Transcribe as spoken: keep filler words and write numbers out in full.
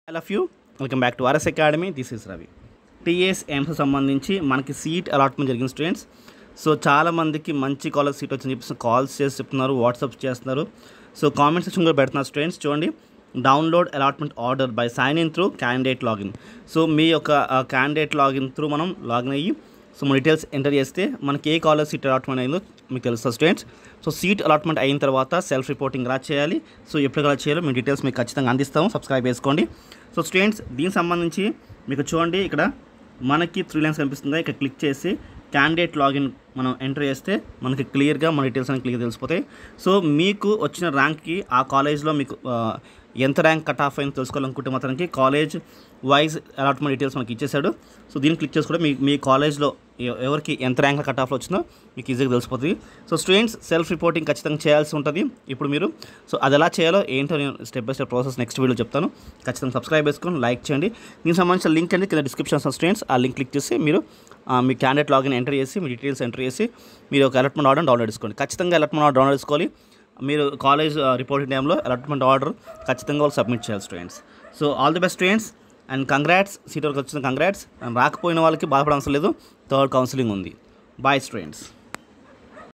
I love you welcome back to RS academy. This is Ravi. TS AIMS సంబంధించి మనకి seat allotment జరిగింది students. So చాలామందికి మంచి college seat వచ్చిందని చెప్పేసి కాల్స్ చేసి చెప్తున్నారు, వాట్సాప్ చేస్తున్నారు. సో కామెంట్ సెక్షన్ కూడా పెడుతున్నారు స్టూడెంట్స్. చూడండి, download allotment order by sign in through candidate login. So మీ యొక్క క్యాండిడేట్ లాగిన్ త్రూ మనం లాగిన్ అయ్యి సో మన డీటెయిల్స్ ఎంటర్ చేస్తే మనకి ఏ కాలేజ్ సీట్ అలాట్మెంట్ అయిందో మీకు తెలుస్తుంది స్టూడెంట్స్. సో సీట్ అలాట్మెంట్ అయిన తర్వాత సెల్ఫ్ రిపోర్టింగ్ ఎలా చేయాలి, సో ఎప్పుడు ఎలా చేయాలో మీ డీటెయిల్స్ మీకు ఖచ్చితంగా అందిస్తాము. సబ్స్క్రైబ్ చేసుకోండి. సో స్టూడెంట్స్, దీనికి సంబంధించి మీకు చూడండి, ఇక్కడ మనకి త్రీ లైన్స్ కనిపిస్తుంది. ఇక్కడ క్లిక్ చేసి క్యాండిడేట్ లాగిన్ మనం ఎంటర్ చేస్తే మనకి క్లియర్గా మన డీటెయిల్స్ అని క్లియర్ తెలిసిపోతాయి. సో మీకు వచ్చిన ర్యాంక్కి ఆ కాలేజ్లో మీకు ఎంత ర్యాంక్ కట్ ఆఫ్ అయింది తెలుసుకోవాలనుకుంటే మాత్రానికి కాలేజ్ వైజ్ అలాట్మెంట్ డీటెయిల్స్ మనకి ఇచ్చేసాడు. సో దీన్ని క్లిక్ చేసి కూడా మీ మీ కాలేజ్లో ఎవరికి ఎంత ర్యాంక్ కట్ ఆఫ్లో వచ్చిందో మీకు ఈజీగా తెలిసిపోతుంది. సో స్టూడెంట్స్, సెల్ఫ్ రిపోర్టింగ్ ఖచ్చితంగా చేయాల్సి ఉంటుంది ఇప్పుడు మీరు. సో అది ఎలా చేయాలో ఏంటో నేను step by step process next video చెప్తాను. ఖచ్చితంగా సబ్స్క్రైబ్ చేసుకొని లైక్ చేయండి. దీనికి సంబంధించిన లింక్ అనేది కింద డిస్క్రిప్షన్ స్టూడెంట్స్. ఆ లింక్ క్లిక్ చేసి మీరు మీ క్యాండిడేట్ లాగిన్ ఎంటర్ చేసి మీ డీటెయిల్స్ ఎంటర్ చేసి మీరు ఒక అలాట్మెంట్ ఆర్డర్ డౌన్లోడ్ చేసుకోండి. ఖచ్చితంగా అలాట్మెంట్ ఆర్డర్ డౌన్లోడ్ చేసుకోవాలి. మీరు కాలేజ్ రిపోర్టింగ్ టైంలో అలాట్మెంట్ ఆర్డర్ ఖచ్చితంగా వాళ్ళు సబ్మిట్ చేయాలి students. So all the best students and congrats. Seat వరకు వచ్చిన కంగ్రాట్స్. రాకపోయిన వాళ్ళకి బాధపడవలసిన లేదు, థర్డ్ కౌన్సిలింగ్ ఉంది. Bye students.